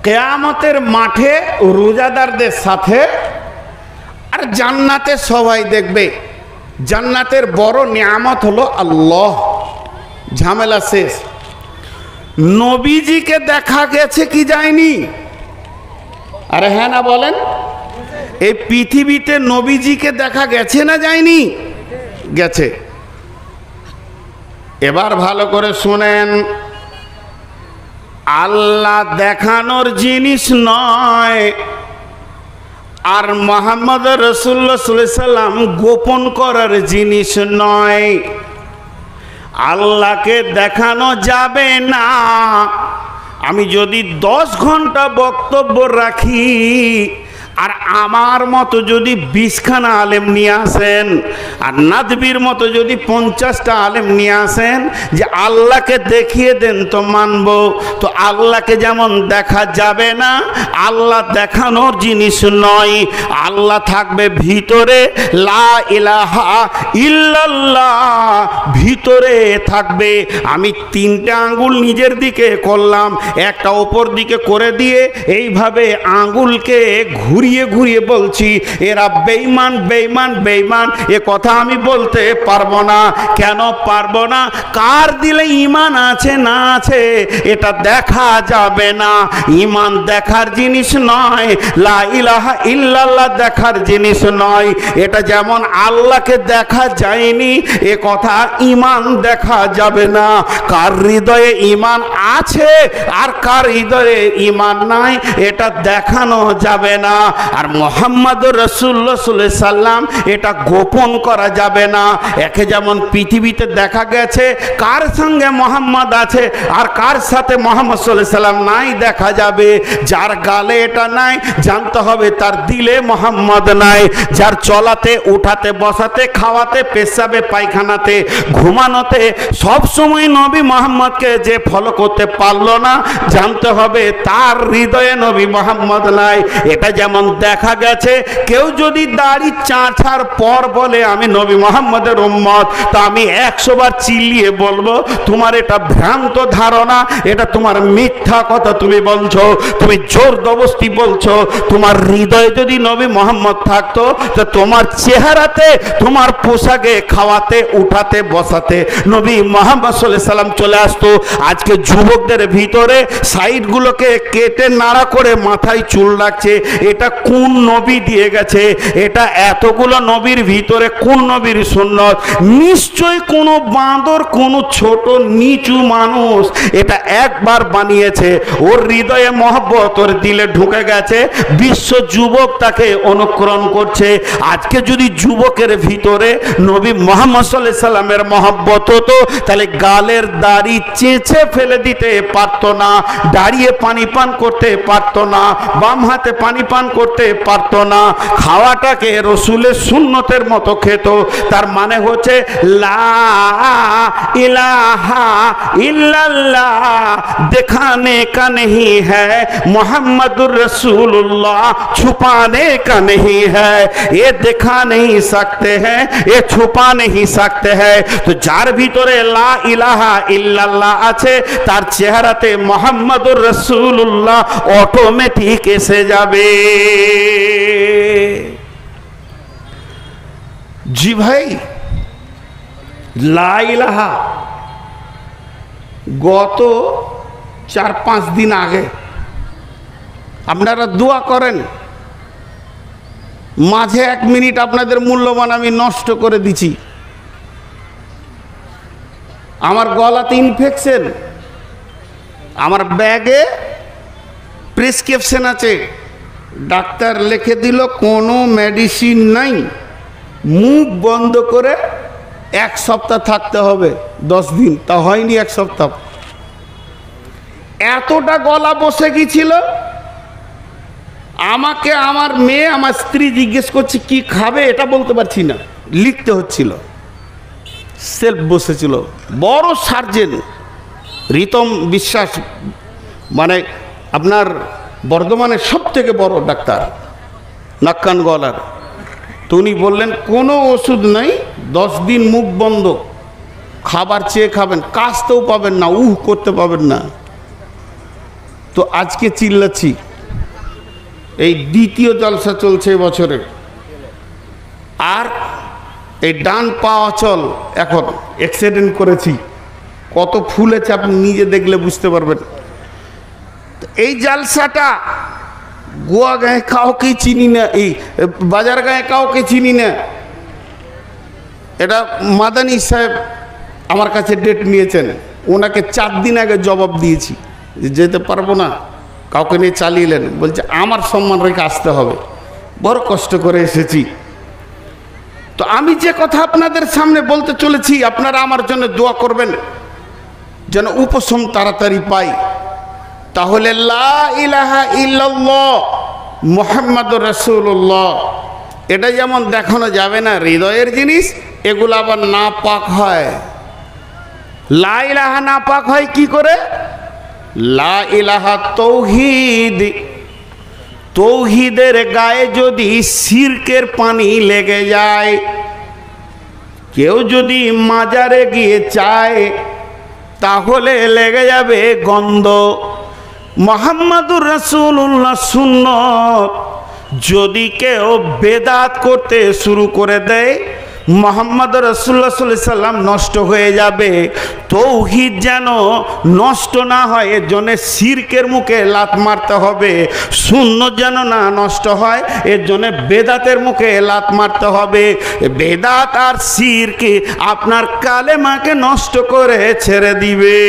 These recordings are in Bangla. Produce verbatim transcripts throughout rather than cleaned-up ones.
কিয়ামতের মাঠে রোজাদারদের সাথে আর জান্নাতে সবাই দেখবে। জান্নাতের বড় নিয়ামত হলো আল্লাহ। ঝামেলা শেষ। নবীজিকে দেখা গেছে কি যায়নি? আরে হ্যাঁ না বলেন। এই পৃথিবীতে নবীজিকে দেখা গেছে না যায়নি? গেছে। এবার ভালো করে শুনেন, আল্লাহ দেখানোর জিনিস নয়, আর মুহাম্মদ রাসূলুল্লাহ সাল্লাল্লাহু আলাইহি সাল্লাম গোপন করার জিনিস নয়। আল্লাহকে দেখানো যাবে না। আমি যদি দশ ঘন্টা বক্তব্য রাখি আর আমার মতো যদি বিশখানা আলেম নিয়ে আসেন, আর নাদবির মতো যদি পঞ্চাশটা আলেম নিয়ে আসেন যে আল্লাহকে দেখিয়ে দেন তো মানব, তো আল্লাহকে যেমন দেখা যাবে না, আল্লাহ দেখানোর জিনিস নয়। আল্লাহ থাকবে ভিতরে, লা ইলাহা ইল্লাল্লাহ ভিতরে থাকবে। আমি তিনটা আঙ্গুল নিজের দিকে করলাম, একটা ওপর দিকে করে দিয়ে এইভাবে আঙ্গুলকে ঘুরিয়ে ঘুরিয়ে বলছি এরা বেঈমান বেঈমান বেঈমান। এ কথা আমি বলতে পারবো না। কেন পারবো না? কার দিলে ঈমান আছে না আছে এটা দেখা যাবে না। ঈমান দেখার জিনিস নয়, লা ইলাহা ইল্লাল্লাহ দেখার জিনিস নয়। এটা যেমন আল্লাহকে দেখা যায়নি, এ কথা ঈমান দেখা যাবে না। কার হৃদয়ে ঈমান আছে আর কার হৃদয়ে ঈমান নাই এটা দেখানো যাবে না। আর মুহাম্মদুর রাসূলুল্লাহ সাল্লাল্লাহু আলাইহি সাল্লাম এটা গোপন করা যাবে না। একে যেমন পৃথিবীতে দেখা গেছে কার সঙ্গে মুহাম্মদ আছে আর কার সাথে মুহাম্মদ সাল্লাল্লাহু আলাইহি সাল্লাম নাই দেখা যাবে। যার গালে এটা নাই জানতে হবে তার দিলে মুহাম্মদ নাই। যার চলাতে উঠাতে বসাতে খাওয়াতে পেশাবে পায়খানাতে ঘুমানোতে সব সময় নবী মুহাম্মদকে যে ফলো করতে পারলো না, জানতে হবে তার হৃদয়ে নবী মুহাম্মদ নাই। এটা যেমন দেখা গেছে কেউ যদি দাড়ি চাঁচার পর বলে আমি নবী মুহাম্মদের উম্মত, তা আমি একশো বার চিল্লিয়ে বলবো তোমার এটা ভ্রান্ত ধারণা, এটা তোমার মিথ্যা কথা তুমি বলছো, তুমি জোর জবরদস্তি বলছো। তোমার হৃদয়ে যদি নবী মুহাম্মদ থাকতো তো তোমার চেহারাতে তোমার পোশাকে খাওয়াতে উঠাতে বসাতে নবী মুহাম্মদ সাল্লাল্লাহু আলাইহি সাল্লাম চলে আসতো। আজকে যুবকদের ভিতরে সাইডগুলোকে কেটে নাড়া করে মাথায় চুল রাখছে, এটা কোন নবী দিয়ে গেছে? এটা এতগুলো নবীর ভিতরে কোন নবীর সুন্নত? নিশ্চয় কোনো বাঁদর, কোনো ছোট নিচু মানুষ এটা একবার বানিয়েছে, ওর হৃদয়ে মহব্বত ওর দিলে ঢুকে গেছে, বিশ্ব যুবক তাকে অনুকরণ করছে। আজকে যদি যুবকের ভিতরে নবী মুহাম্মদ সাল্লাল্লাহু আলাইহি সাল্লামের মহব্বত হতো তাহলে গালের দাড়ি চেঁচে ফেলে দিতে পারতো না, দাঁড়িয়ে পানি পান করতে পারতো না, বাম হাতে পানি পান করতে পারতো না, খাওয়াটাকে রসুলের সুন্নতের মতো খেত। তার মানে হচ্ছে লা ইলাহা ইল্লাল্লাহ দেখানে কা नहीं है, मोहम्मदुर रसूलुल्लाह छुपाने का नहीं है। ये दिखा नहीं सकते हैं, ये छुपा नहीं सकते हैं। तो যার ভিতরে লা ইলাহা ইল্লাল্লাহ আছে তার চেহারাতে মোহাম্মদুর রাসূলুল্লাহ অটোমেটিক এসে যাবে। জি ভাই, লা ইলাহা গত চার পাঁচ দিন আগে আপনারা দোয়া করেন, মাঝে এক মিনিট আপনাদের মূল্যবান আমি নষ্ট করে দিছি। আমার গলাতে ইনফেকশন, আমার ব্যাগে প্রেসক্রিপশন আছে, ডাক্তার লিখে দিল কোনো মেডিসিন নাই, মুখ বন্ধ করে এক সপ্তাহ থাকতে হবে, দশ দিন। তা হয়নি এক সপ্তাহ। এতটা গলা বসে গিয়েছিল, আমাকে আমার মেয়ে আমার স্ত্রী জিজ্ঞেস করছে কি খাবে, এটা বলতে পারছি না, লিখতে হচ্ছিল, সেলফ বসেছিল। বড় সার্জেন রিতম বিশ্বাস, মানে আপনার বর্ধমানের সব থেকে বড় ডাক্তার, নাক কান গলার। তো উনি বললেন কোনো ওষুধ নাই, দশ দিন মুখ বন্ধ, খাবার চেয়ে খাবেন, কাশতেও পাবেন না, উহ করতে পাবেন না। তো আজকে চিল্লাচ্ছি, এই দ্বিতীয় জলসা চলছে এবছরে। আর এই ডান পা অচল, এখন অ্যাক্সিডেন্ট করেছি, কত ফুলেছে আপনি নিজে দেখলে বুঝতে পারবেন। এই জালসাটা গোয়া গায়ে কাউকে চিনি না, এই বাজার গায়ে কাউকে চিনি না। এটা মাদানী সাহেব আমার কাছে ডেট নিয়েছেন, ওনাকে চার দিন আগে জবাব দিয়েছি যে যেতে পারবো না, কাউকে নিয়ে চালিয়েলেন, বলছে আমার সম্মান রেখে আসতে হবে, বড় কষ্ট করে এসেছি। তো আমি যে কথা আপনাদের সামনে বলতে চলেছি, আপনারা আমার জন্য দোয়া করবেন যেন উপশম তাড়াতাড়ি পাই। তাহলে লা ইলাহা ইল্লাল্লাহ মুহাম্মাদুর রাসূলুল্লাহ, এটা যেমন দেখানো যাবে না হৃদয়ের জিনিস, এগুলো আবার না পাক হয়। লা ইলাহা না পাক হয় কি করে? লা ইলাহা তৌহিদ, তৌহিদের গায়ে যদি শিরকের পানি লেগে যায়, কেউ যদি মাজারে গিয়ে চায় তাহলে লেগে যাবে গন্ধ। মুহাম্মাদুর রাসূলুল্লাহ সুন্নত যদি কেউ বেদাত করতে শুরু করে দেয়, মুহাম্মদ রাসূলুল্লাহ সাল্লাল্লাহু আলাইহি সাল্লাম নষ্ট হয়ে যাবে। তৌহিদ যেন নষ্ট না হয় এর জন্য শিরকের মুখে লাত মারতে হবে। সুন্নত যেন না নষ্ট হয় এর জন্য বেদাতের মুখে লাত মারতে হবে। বেদাত আর শিরকে আপনার কালেমাকে নষ্ট করে ছেড়ে দিবে।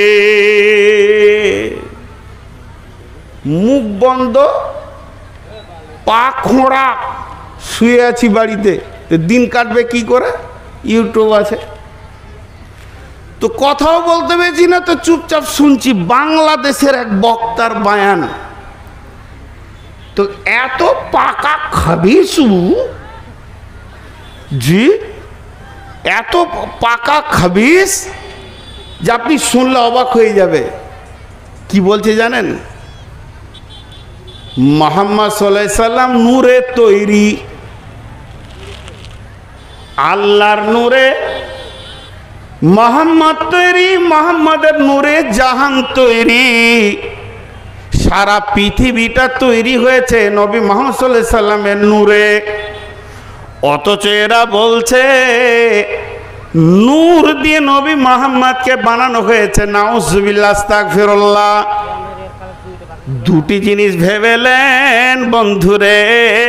মুখ বন্ধ, পা খোঁড়া, শুয়ে আছি বাড়িতে, দিন কাটবে কি করে? ইউটিউব আছে তো, কথাও বলতে পেরেছি না, তো চুপচাপ শুনছি বাংলাদেশের এক বক্তার বায়ান। তো এত পাকা খাবিসু, জি এত পাকা খাবিস যে আপনি শুনলে অবাক হয়ে যাবে। কি বলছে জানেন? মুহাম্মদ সাল্লাল্লাহু আলাইহি সাল্লাম নূরে তৈরি, আল্লাহর নূরে মুহাম্মদ তৈরি, মুহাম্মাদের নূরে জাহান তৈরি, সারা পৃথিবীটা তৈরি হয়েছে নবী মুহাম্মদ সাল্লাল্লাহু আলাইহি সাল্লামের নূরে। অথচ এরা বলছে নূর দিয়ে নবী মুহাম্মদকে বানানো হয়েছে। নাউজুবিল্লাহ, আস্তাগফিরুল্লাহ। দুটি জিনিস ভেবেলেন বন্ধুরে,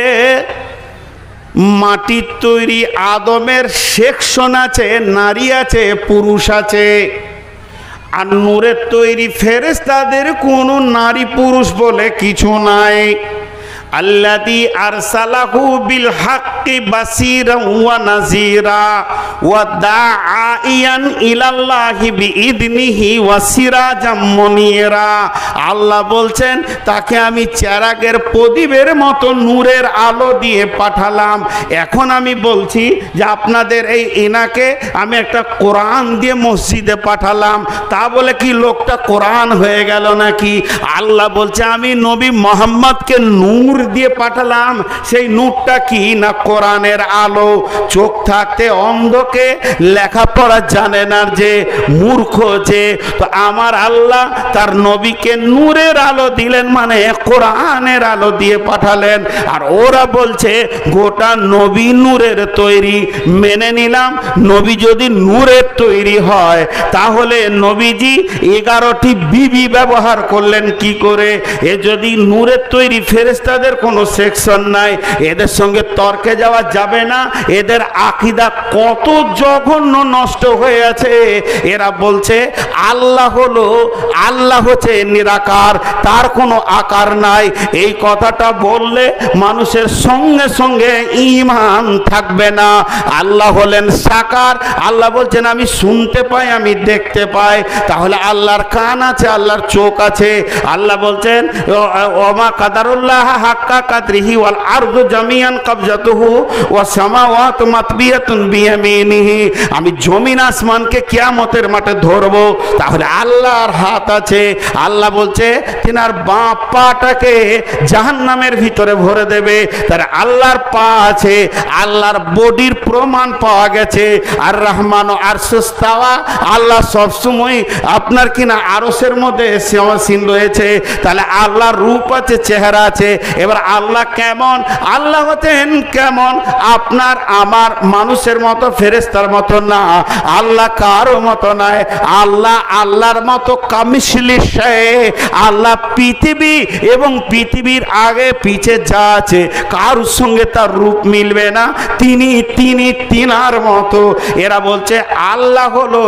মাটির তৈরি আদমের সেকশন আছে, নারী আছে, পুরুষ আছে। আর নূরের তৈরি ফেরেশতাদের কোনো নারী পুরুষ বলে কিছু নাই। আল্লাযী আরসালাহু বিল হাক্কি বাসীরান ওয়া নাযীরা ওয়া দাঈয়ান ইলাল্লাহি বিইذনিহি ওয়া সিরাজাম মুনীরা। আল্লাহ বলছেন তাকে আমি চেরাগের প্রদীপের মতো নূরের আলো দিয়ে পাঠালাম। এখন আমি বলছি যে আপনাদের এই এনাকে আমি একটা কোরআন দিয়ে মসজিদে পাঠালাম, তা বলে কি লোকটা কোরআন হয়ে গেল নাকি? আল্লাহ বলছে আমি নবী মুহাম্মদকে নূর দিয়ে পাঠালাম। সেই নূরটা কি না কোরআনের আলো। চোখ থাকতে অন্ধকে লেখাপড়া জানে না যে, মূর্খ যে। তো আমার আল্লাহ তার নবীকে নূরের আলো দিলেন, মানে কোরআনের আলো দিয়ে পাঠালেন। আর ওরা বলছে গোটা নবী নূরের তৈরি। মেনে নিলাম, নবী যদি নূরের তৈরি হয় তাহলে নবীজি এগারোটি বিবি ব্যবহার করলেন কি করে? এ যদি নূরের তৈরি, ফেরেশতাদের কোনো সেকশন নাই, এদের সঙ্গে তর্কে যাওয়া যাবে না। এদের আকীদা কত জঘন্য নষ্ট হয়ে আছে। এরা বলছে আল্লাহ হলো, আল্লাহ হচ্ছে নিরাকার, তার কোনো আকার নাই। এই কথাটা বললে মানুষের সঙ্গে সঙ্গে ঈমান থাকবে না। আল্লাহ হলেন সাকার। আল্লাহ বলছেন আমি শুনতে পাই, আমি দেখতে পাই। তাহলে আল্লাহর কান আছে, আল্লাহর চোখ আছে। আল্লাহ বলছেন ওমা কাদারুল্লাহ হাক হাক্কা কাদরিহি ওয়াল আরদু জামিয়ান কবজাতুহু ওয়াস সামাওয়াতু মাতবিয়াতুন বিয়ামিনিহি। আমি জমিন আসমানকে কিয়ামতের মাঠে ধরবো, তাহলে আল্লাহর হাত আছে। আল্লাহ বলছে তিনার বাঁ পাটাকে জাহান্নামের ভিতরে ভরে দেবে, তার আল্লাহর পা আছে, আল্লাহর বডির প্রমাণ পাওয়া গেছে। আর রহমান ও আরশুস্তাওয়া, আল্লাহ সবসময় আপনার কিনা আরশের মধ্যে সীমাসীন রয়েছে। তাহলে আল্লাহর রূপ আছে, চেহারা আছে। এবার আল্লাহ কেমন? আল্লাহ হচ্ছেন কেমন? আপনার আমার মানুষের মতো, ফেরেশতার মতো না। আল্লাহ কারো মতো নয়। আল্লাহ আল্লাহর মতো কামিশলি শায়। আল্লাহ পৃথিবী এবং পৃথিবীর আগে পিছে যা আছে কারোর সঙ্গে তার রূপ মিলবে না। তিনি তিনি তিনার মতো। এরা বলছে আল্লাহ হলো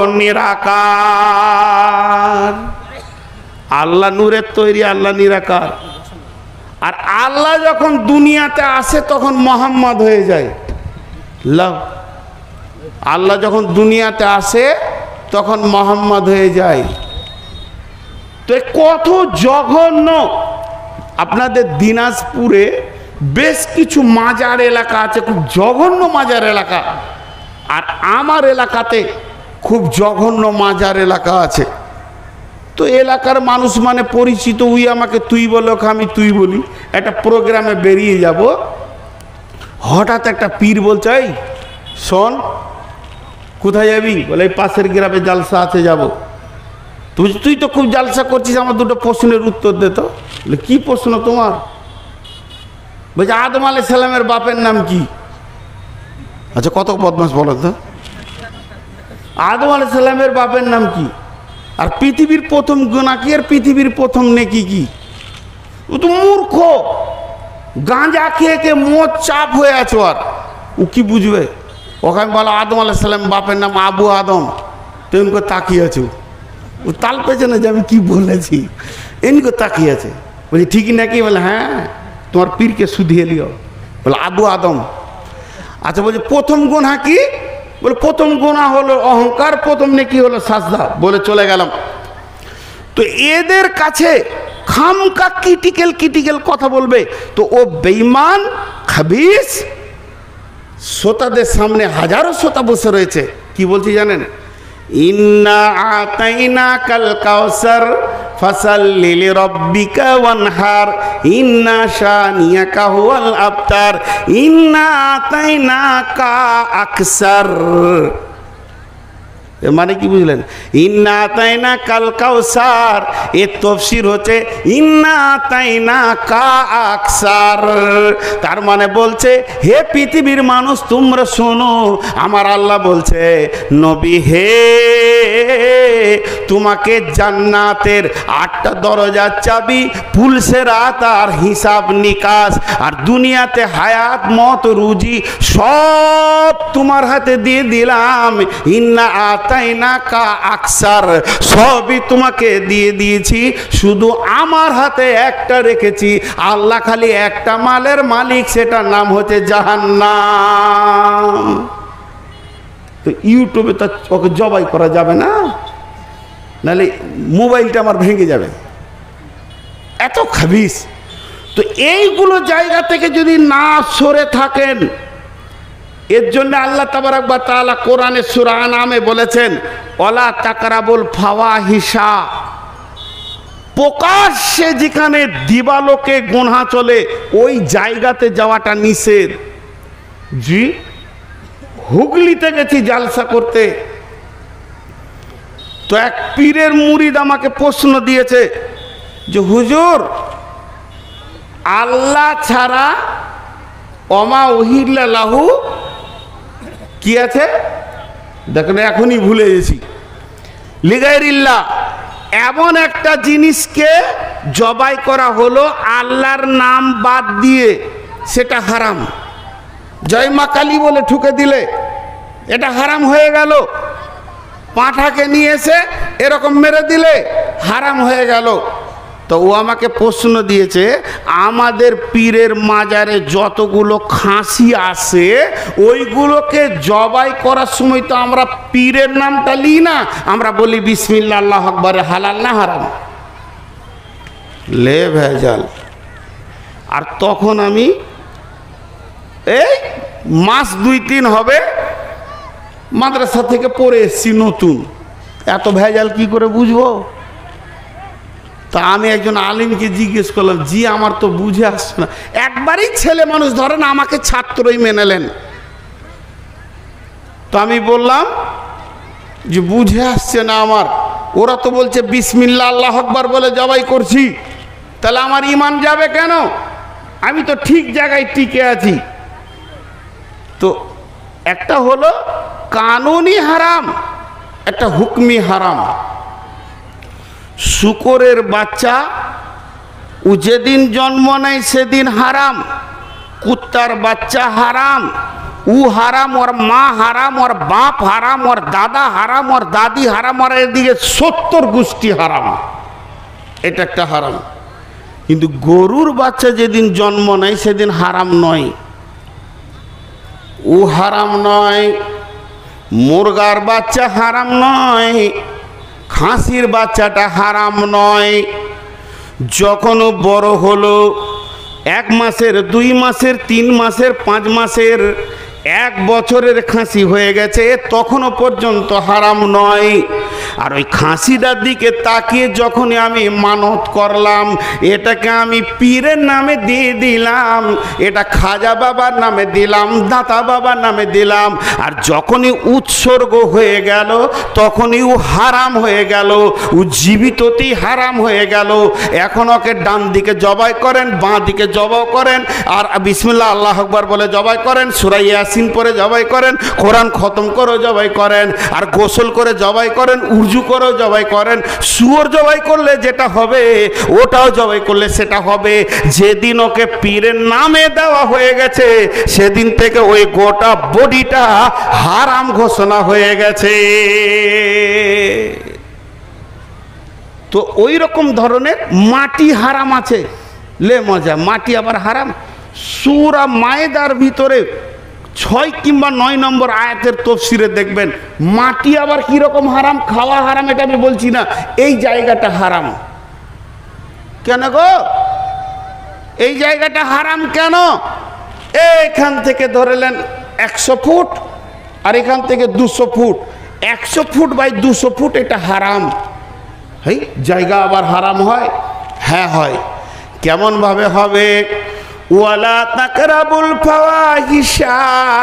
নিরাকার। আল্লাহ নূরের তৈরি, আল্লাহ নিরাকার। আর আল্লাহ যখন দুনিয়াতে আসে তখন মোহাম্মদ হয়ে যায়। লাভ, আল্লাহ যখন দুনিয়াতে আসে তখন মোহাম্মদ হয়ে যায়। তো কত জঘন্য! আপনাদের দিনাজপুরে বেশ কিছু মাজার এলাকা আছে, খুব জঘন্য মাজার এলাকা। আর আমার এলাকাতে খুব জঘন্য মাজার এলাকা আছে। তো এলাকার মানুষ মানে পরিচিত, উই আমাকে তুই বলো, আমি তুই বলি। একটা প্রোগ্রামে বেরিয়ে যাব, হঠাৎ একটা পীর বলছে, এই শোন, কোথায় যাবি? বলে এই পাশের গ্রামে জালসা আছে, যাব। তুই তুই তো খুব জালসা করছিস, আমার দুটো প্রশ্নের উত্তর দে তো। বলে কি প্রশ্ন তোমার? বলছে আদম আলাইহিস সালামের বাপের নাম কি? আচ্ছা, কত বদমাস বলো তো। আদম আলাইহিস সালামের বাপের নাম কি? আর পৃথিবীর প্রথম গুনাহ কি? আর পৃথিবীর প্রথম নেকি কি? ও তো মূর্খ, গাঁজা খেয়ে খেয়ে মদ চাপ হয়ে আছে। আর ও কি বুঝবে? ওখানে বলো আদম আলাইহিস সালাম বাপের নাম আবু আদম, তেমন করে তাকিয়ে আছে। ও তাল পেছনে যে আমি কি বলেছি, এমনি করে তাকিয়ে আছে। বলছি ঠিকই নাকি? বলে হ্যাঁ, তোমার পীরকে শুধিয়ে লিও। বলে আবু আদম। আচ্ছা, বলছে প্রথম গুনাহ কি? বলে প্রথম গুনাহ হলো অহংকার, প্রথম নেকি হলো সাজদা। বলে চলে গেলাম। তো এদের কাছে খামকা ক্রিটিক্যাল ক্রিটিক্যাল কথা বলবে, তো ও বেঈমান খাবিস। শ্রোতাদের সামনে হাজারো শ্রোতা বসে রয়েছে, কি বলছি জানেন? ইন্না আতাইনা কাল কাউসার ফাসাল্লি লিরাব্বিকা ওয়ানহার ইন্না শানিয়াকা হুয়াল আবতার ইন্না আতাইনাকা আকসার। মানে কি বুঝলেন? ইন্না আতাইনা কাল কাউসার, এর তাফসীর হচ্ছে ইন্না আতাইনা কা আকসার। তার মানে বলছে হে পৃথিবীর মানুষ তোমরা শোনো, আমার আল্লাহ বলছে নবী হে, তোমাকে জান্নাতের আটটা দরজার চাবি, পুলসেরাত আর হিসাব নিকাশ আর দুনিয়াতে হায়াত মত রুজি সব তোমার হাতে দিয়ে দিলাম। ইন্না আতাইনা কা আকসার, সবই তোমাকে দিয়ে দিয়েছি, শুধু আমার হাতে একটা রেখেছি। আল্লাহ খালি একটা মালের মালিক, সেটার নাম হচ্ছে জাহান্নাম। তো ইউটিউবে তো ওকে জবাই করা যাবে না, নাহলে মোবাইলটা আমার ভেঙে যাবে, এত খাবিস। তো এইগুলো জায়গা থেকে যদি না সরে থাকেন, এর জন্য আল্লাহ তাবারাক ওয়া তাআলা কোরআনে সূরা আনামে বলেছেন ওয়ালা তাকরাবুল ফাওয়াহিশা, প্রকাশ্যে যেখানে দিবালোকে গুনাহ চলে ওই জায়গাতে যাওয়াটা নিষেধ। জি, হুগলিতে গেছি জালসা করতে, তো এক পীরের মুরিদ আমাকে প্রশ্ন দিয়েছে যে হুজুর, আল্লাহ ছাড়া ওমা উহিল্লা লাহু কি আছে? দেখেন এখনই ভুলে গেছি। লিগাইরিল্লাহ, এমন একটা জিনিসকে জবাই করা হলো আল্লাহর নাম বাদ দিয়ে, সেটা হারাম। জয় মা কালী বলে ঠুকে দিলে এটা হারাম হয়ে গেল। পাঁঠাকে নিয়ে এসে এরকম মেরে দিলে হারাম হয়ে গেল। তো ও আমাকে প্রশ্ন দিয়েছে, আমাদের পীরের মাজারে যতগুলো খাসি আসে ওইগুলোকে জবাই করার সময় তো আমরা পীরের নামটা নিই না, আমরা বলি বিসমিল্লাহ আল্লাহু আকবার, হালাল না হারাম? লে ভেজাল। আর তখন আমি এই মাস দুই তিন হবে মাদ্রাসা থেকে পড়ে এসছি নতুন, এত ভেজাল কি করে বুঝবো? তা আমি একজন আলিমকে জিজ্ঞেস করলাম, জি আমার তো বুঝে আসছে না। একবারই ছেলে মানুষ ধরেন আমাকে ছাত্রই মেনেলেন, তো আমি বললাম যে বুঝে আসছে না আমার, ওরা তো বলছে বিসমিল্লাহ আল্লাহু আকবার বলে জবাই করছি, তাহলে আমার ঈমান যাবে কেন? আমি তো ঠিক জায়গায় টিকে আছি। তো একটা হলো কানুনি হারাম, একটা হুকমি হারাম। শুকরের বাচ্চা ও যেদিন জন্ম নেয় সেদিন হারাম, কুত্তার বাচ্চা হারাম, ও হারাম, ওর মা হারাম, ওর বাপ হারাম, ওর দাদা হারাম, ওর দাদি হারাম, আর এদিকে সত্তর গোষ্ঠী হারাম। এটা একটা হারাম। কিন্তু গরুর বাচ্চা যেদিন জন্ম নেয় সেদিন হারাম নয়, ও হারাম নয়। মুরগার বাচ্চা হারাম নয়, খাসির বাচ্চাটা হারাম নয়। যখন বড় হলো, এক মাসের, দুই মাসের, তিন মাসের, পাঁচ মাসের, এক বছরের খাসি হয়ে গেছে, তখনও পর্যন্ত হারাম নয়। আর ওই খাসিটার দিকে তাকিয়ে যখনই আমি মানত করলাম, এটাকে আমি পীরের নামে দিয়ে দিলাম, এটা খাজা বাবার নামে দিলাম, দাতা বাবার নামে দিলাম, আর যখনই উৎসর্গ হয়ে গেল তখনই ও হারাম হয়ে গেল, ও জীবিততেই হারাম হয়ে গেল। এখন ওকে ডান দিকে জবাই করেন, বাঁ দিকে জবাই করেন, আর বিসমিল্লাহ আল্লাহু আকবার বলে জবাই করেন, সূরা ইয়াসিন পরে জবাই করেন, কোরআন খতম করে জবাই করেন, আর গোসল করে জবাই করেন, উজু করে জবাই করেন। শুয়োর জবাই করলে যেটা হবে ওটাও জবাই করলে সেটা হবে। যেদিন ওকে পীরের নামে দেওয়া হয়ে গেছে সেদিন থেকে ওই গোটা বডিটা হারাম ঘোষণা হয়ে গেছে। তো ওই রকম ধরনের মাটি হারাম আছে। লে মজা, মাটি আবার হারাম। সূরা মায়েদার ভিতরে ছয় কিংবা নয় নম্বর আয়াতের তফসিরে দেখবেন মাটি আবার কিরকম হারাম। খাওয়া হারাম এটা আমি বলছি না, এই জায়গাটা হারাম কেন গো? এই জায়গাটা হারাম কেন? এখান থেকে ধরেলেন একশো ফুট আর এখান থেকে দুশো ফুট, একশো ফুট বাই দুশো ফুট এটা হারাম। এই জায়গা আবার হারাম হয়? হ্যাঁ হয়। কেমন ভাবে হবে? ওয়ালা তাকরাবুল ফাওয়াহিশা,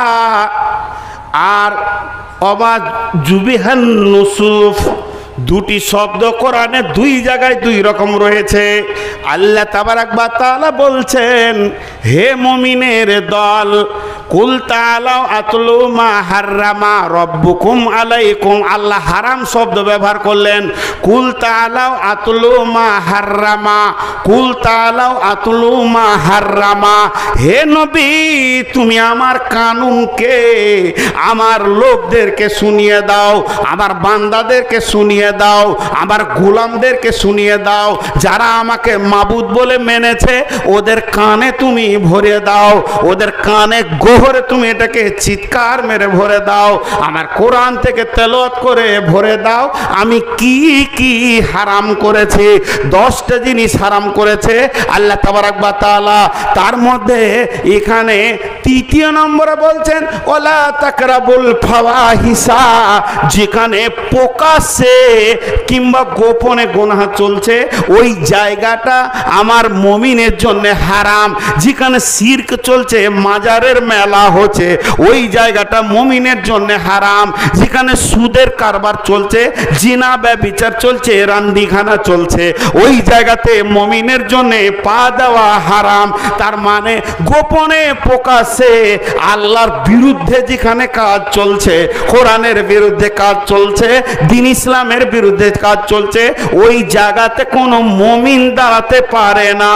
আর ওমা জুবিহান নুসুফ, দুটি শব্দ কোরআনে দুই জায়গায় দুই রকম রয়েছে। আল্লাহ তাবারাক ওয়া তাআলা বলছেন, হে মুমিনের দল, কুল তাআলাউ আতলু মা হাররামা রাব্বুকুম আলাইকুম। আল্লাহ হারাম শব্দ ব্যবহার করলেন। কুল তাআলাউ আতলু মা হাররামা, কুল তাআলাউ আতলু মা হাররামা। হে নবী, তুমি আমার কানুনকে আমার লোকদেরকে শুনিয়ে দাও, আমার বান্দাদেরকে শুনিয়ে দাও, আমার গোলামদেরকে শুনিয়ে দাও, যারা আমাকে মাবুদ বলে মেনেছে ওদের কানে তুমি ভরে দাও, ওদের কানে গোহরে তুমি এটাকে চিৎকার মেরে ভরে দাও, আমার কোরআন থেকে তেলাওয়াত করে ভরে দাও আমি কি কি হারাম করেছি। দশটা জিনিস হারাম করেছে আল্লাহ তাবারাক ওয়া তাআলা। তার মধ্যে এখানে তৃতীয় নম্বরে বলছেন ওয়ালা তাকরাবুল ফাওয়াহিশা, যেখানে প্রকাশ্যে কিংবা গোপনে গুনাহ চলছে ওই জায়গাটা আমার মুমিনের জন্য হারাম। যেখানে শিরক চলছে, মাজারের মেলা হচ্ছে, ওই জায়গাটা মুমিনের জন্য হারাম। যেখানে সুদের কারবার চলছে, জিনা ব্যভিচার চলছে, রান্দিখানা চলছে, ওই জায়গাতে মুমিনের জন্য পা দেওয়া হারাম। তার মানে গোপনে প্রকাশ্যে আল্লাহর বিরুদ্ধে যেখানে কাজ চলছে, কোরআনের বিরুদ্ধে কাজ চলছে, দ্বীন ইসলামের বিরুদ্ধে কাজ চলছে, ওই জায়গাতে কোনো মুমিন দাঁড়াতে পারে না।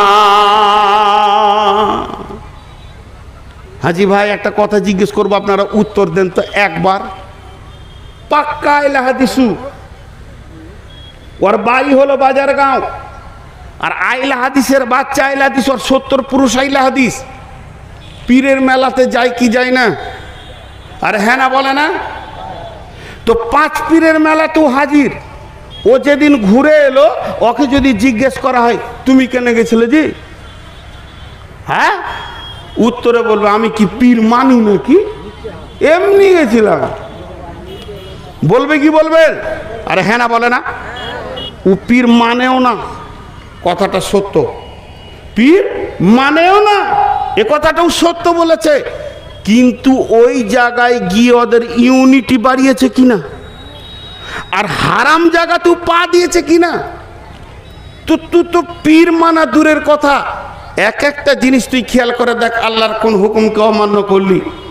হাজি ভাই একটা কথা জিজ্ঞেস করবো, আপনারা উত্তর দেন তো একবার। পাক্কা আইলা হাদিসু, ওর বাড়ি হলো বাজারগাঁও, আর আইলা হাদিসের বাচ্চা আইলা হাদিস, ওর সত্তর পুরুষ আইলা হাদিস। পীরের মেলাতে যায় কি যায় না? আর হ্যাঁ না বলে না? তো পাঁচ পীরের মেলাতেও হাজির। ও যেদিন ঘুরে এলো, ওকে যদি জিজ্ঞেস করা হয় তুমি কেন গেছিলে জি, হ্যাঁ, উত্তরে বলবে আমি কি পীর মানি নাকি, এমনি গেছিলাম। বলবে কি বলবেন? আরে হ্যাঁ না বলে না, ও পীর মানেও না, কথাটা সত্য। পীর মানেও না, এ কথাটাও সত্য বলেছে, কিন্তু ওই জায়গায় গিয়ে ওদের ইউনিটি বাড়িয়েছে কিনা, আর হারাম জায়গাতেও পা দিয়েছে কিনা। তো তুই তো পীর মানা দূরের কথা, এক একটা জিনিস তুই খেয়াল করে দেখ, আল্লাহর কোন হুকুমকে অমান্য করলি।